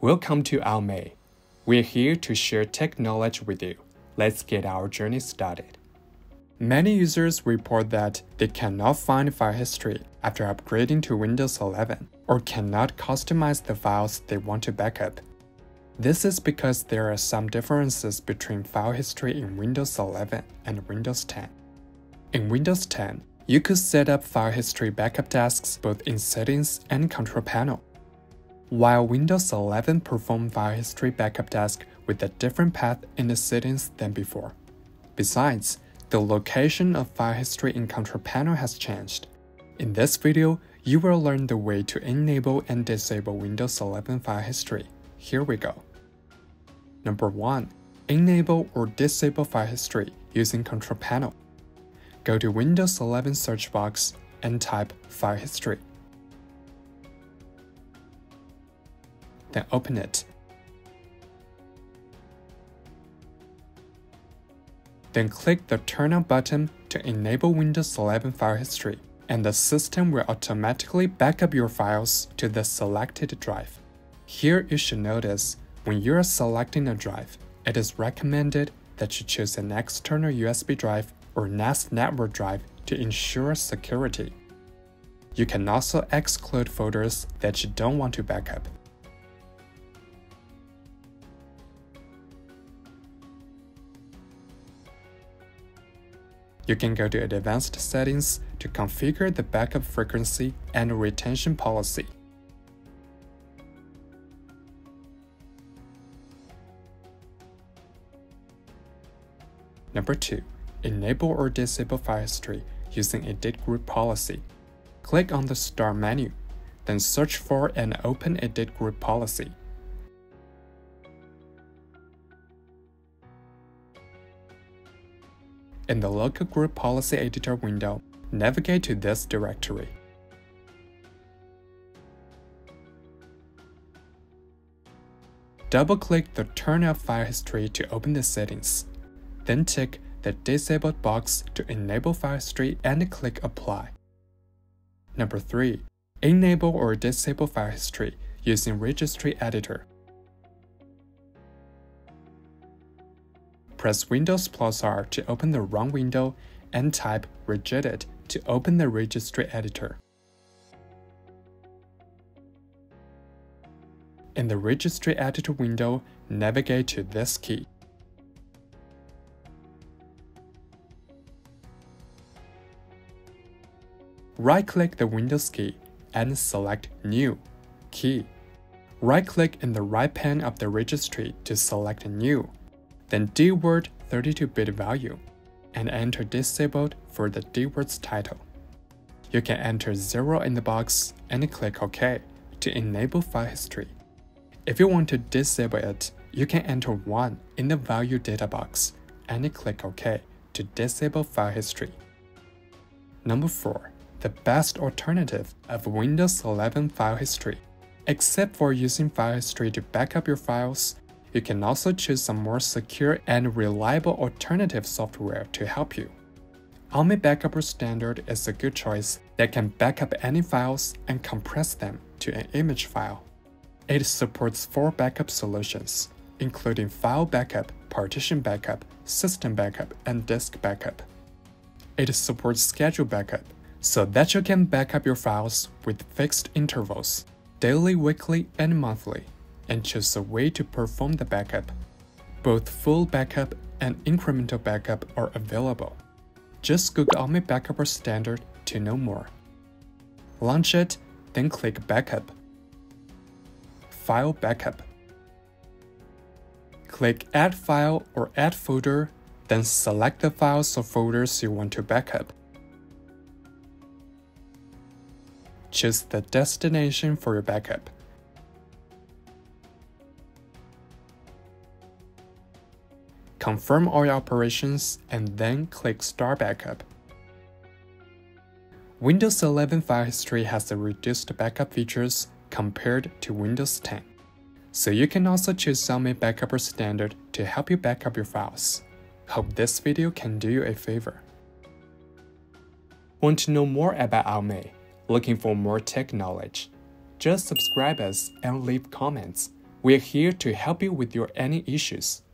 Welcome to Almay. We're here to share tech knowledge with you. Let's get our journey started. Many users report that they cannot find file history after upgrading to Windows 11 or cannot customize the files they want to backup. This is because there are some differences between file history in Windows 11 and Windows 10. In Windows 10, you could set up file history backup tasks both in Settings and Control Panel, while Windows 11 performs file history backup tasks with a different path in the settings than before. Besides, the location of file history in Control Panel has changed. In this video, you will learn the way to enable and disable Windows 11 file history. Here we go. Number 1. Enable or disable file history using Control Panel. Go to Windows 11 search box and type File History. Then open it. Then click the Turn On button to enable Windows 11 file history, and the system will automatically back up your files to the selected drive. Here you should notice, when you are selecting a drive, it is recommended that you choose an external USB drive or NAS network drive to ensure security. You can also exclude folders that you don't want to backup. You can go to Advanced Settings to configure the backup frequency and retention policy. Number 2. Enable or disable file history using Edit Group Policy. Click on the Start menu, then search for and open Edit Group Policy. In the Local Group Policy Editor window, navigate to this directory. Double-click the Turn Off File History to open the settings. Then tick the Disabled box to enable file history and click Apply. Number 3. Enable or disable file history using Registry Editor. Press Windows +R to open the wrong window and type Regedit to open the Registry Editor. In the Registry Editor window, navigate to this key. Right-click the Windows key and select New key. Right-click in the right pane of the registry to select New, then DWORD 32-bit value, and enter Disabled for the DWORD's title. You can enter 0 in the box and click OK to enable file history. If you want to disable it, you can enter 1 in the value data box and click OK to disable file history. Number 4. The best alternative of Windows 11 file history. Except for using file history to back up your files, you can also choose some more secure and reliable alternative software to help you. Almay Backup Standard is a good choice that can back up any files and compress them to an image file. It supports 4 backup solutions, including file backup, partition backup, system backup, and disk backup. It supports schedule backup, so that you can back up your files with fixed intervals, daily, weekly, and monthly, and choose a way to perform the backup. Both full backup and incremental backup are available. Just Google Almay Backup Standard to know more. Launch it, then click Backup. File Backup. Click Add File or Add Folder, then select the files or folders you want to backup. Choose the destination for your backup. Confirm all your operations and then click Start Backup. Windows 11 file history has the reduced backup features compared to Windows 10, so you can also choose Almay Backup Standard to help you back up your files. Hope this video can do you a favor. Want to know more about Almay? Looking for more tech knowledge? Just subscribe us and leave comments. We're here to help you with your any issues.